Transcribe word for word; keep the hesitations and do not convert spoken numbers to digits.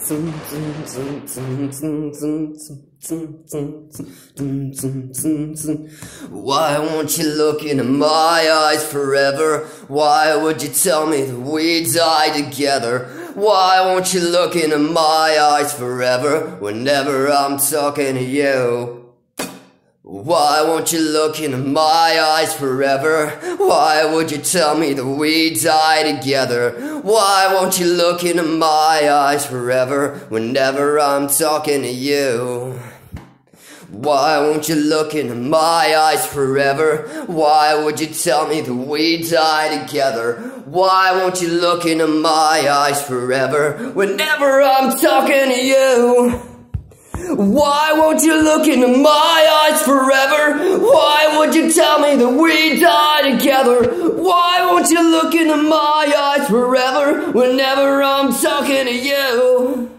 Why won't you look into my eyes forever? Why would you tell me that we die together? Why won't you look into my eyes forever whenever I'm talking to you? Why won't you look into my eyes forever? Why would you tell me that we die together? Why won't you look into my eyes forever whenever I'm talking to you? Why won't you look into my eyes forever? Why would you tell me that we die together? Why won't you look into my eyes forever whenever I'm talking to you? Why won't you look into my eyes forever? Why would you tell me that we die together? Why won't you look into my eyes forever whenever I'm talking to you?